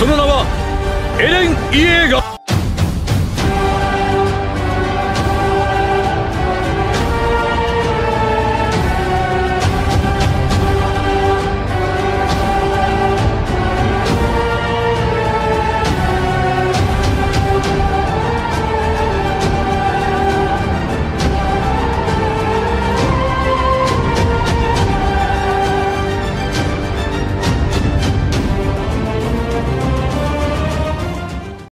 その名はエレン・イエーガー。